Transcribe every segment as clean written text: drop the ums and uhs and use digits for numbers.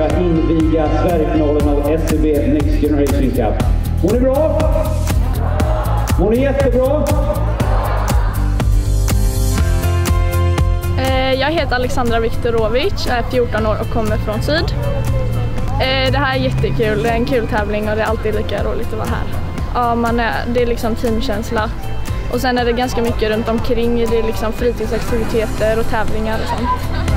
inviga Sverigefinalen av SEB Next Generation Cup. Hon är bra. Hon är jättebra. Jag heter Alexandra Viktorovic, är 14 år och kommer från Syd. Det här är jättekul, det är en kul tävling och det är alltid lika roligt att vara här. Ja, det är liksom teamkänsla. Och sen är det ganska mycket runt omkring, det är liksom fritidsaktiviteter och tävlingar och sånt.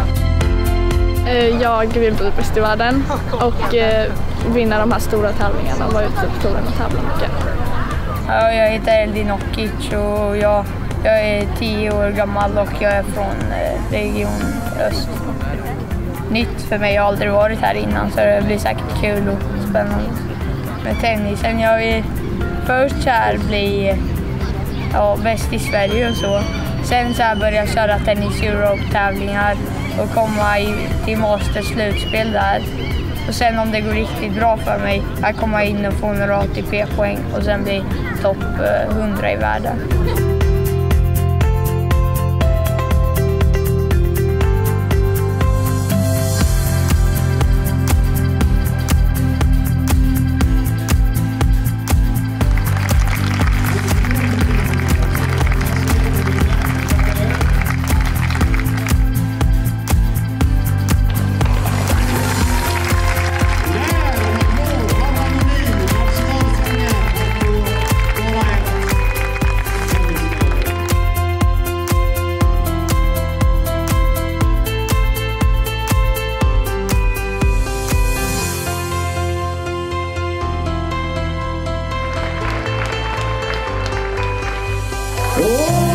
Jag vill bli bäst i världen och vinna de här stora tävlingarna och vara ute på touren och tävla mycket. Ja, jag heter Eldin Okic och jag är 10 år gammal och jag är från Region Öst. Nytt för mig, jag har aldrig varit här innan så det blir säkert kul och spännande med tennisen. Jag vill först här bli bäst i Sverige och så. Sen så här börja köra Tennis Europe-tävlingar och komma till Masters slutspel där. Och sen om det går riktigt bra för mig att komma in och få några ATP-poäng och sen bli topp 100 i världen. Oh!